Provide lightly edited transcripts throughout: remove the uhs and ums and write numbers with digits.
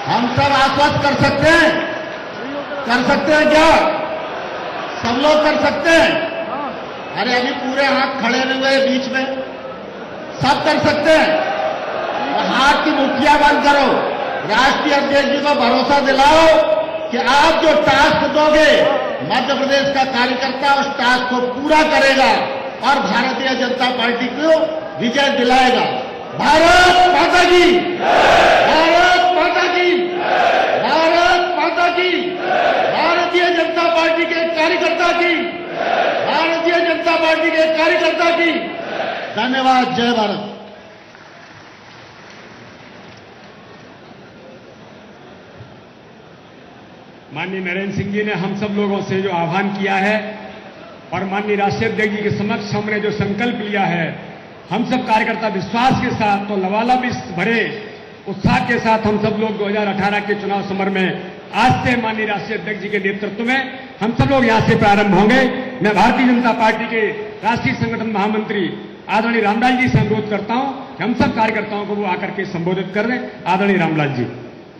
हम सब आश्वस्त कर सकते हैं क्या? सब लोग कर सकते हैं? अरे अभी पूरे हाथ खड़े नहीं हुए बीच में, सब कर सकते हैं? तो हाथ की मुठ्ठियां बंद करो, राष्ट्रीय अध्यक्ष जी को भरोसा दिलाओ कि आप जो टास्क दोगे मध्य प्रदेश का कार्यकर्ता उस टास्क को पूरा करेगा और भारतीय जनता पार्टी को विजय दिलाएगा। भारत माता की, भारत माता की, भारत माता की, भारतीय जनता पार्टी के कार्यकर्ता की, भारतीय जनता पार्टी के कार्यकर्ता की धन्यवाद। जय भारत। माननीय नरेंद्र सिंह जी ने हम सब लोगों से जो आह्वान किया है और माननीय राष्ट्रीय अध्यक्ष जी के समक्ष हमने जो संकल्प लिया है, हम सब कार्यकर्ता विश्वास के साथ तो लबालब इस भरे उत्साह के साथ हम सब लोग 2018 के चुनाव समर में आज से माननीय राष्ट्रीय अध्यक्ष जी के नेतृत्व में हम सब लोग यहां से प्रारंभ होंगे। मैं भारतीय जनता पार्टी के राष्ट्रीय संगठन महामंत्री आदरणीय रामलाल जी से अनुरोध करता हूं कि हम सब कार्यकर्ताओं को वो आकर के संबोधित कर रहे हैं। आदरणीय रामलाल जी।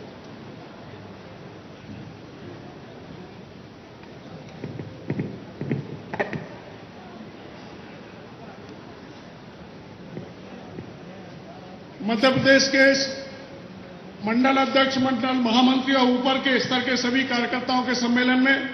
मध्य प्रदेश के मंडल अध्यक्ष, मंडल महामंत्री और ऊपर के स्तर के सभी कार्यकर्ताओं के सम्मेलन में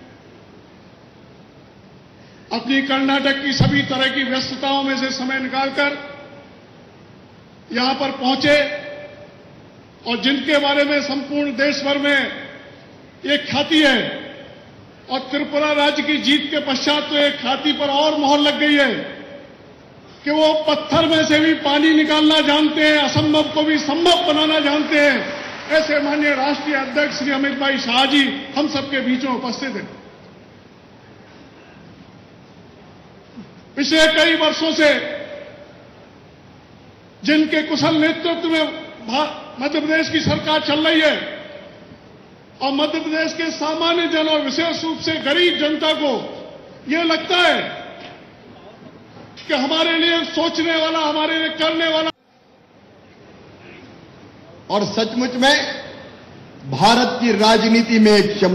अपनी कर्नाटक की सभी तरह की व्यस्तताओं में से समय निकालकर यहां पर पहुंचे और जिनके बारे में संपूर्ण देश भर में एक ख्याति है और त्रिपुरा राज्य की जीत के पश्चात तो एक ख्याति पर और मोहर लग गई है कि वो पत्थर में से भी पानी निकालना जानते हैं, असंभव को भी संभव बनाना जानते हैं। ऐसे माननीय राष्ट्रीय अध्यक्ष श्री अमित भाई शाह जी हम सबके बीच में उपस्थित हैं। पिछले कई वर्षों से जिनके कुशल नेतृत्व में मध्य प्रदेश की सरकार चल रही है और मध्य प्रदेश के सामान्य जन और विशेष रूप से गरीब जनता को यह लगता है कि हमारे लिए सोचने वाला, हमारे लिए करने वाला, और सचमुच में भारत की राजनीति में एक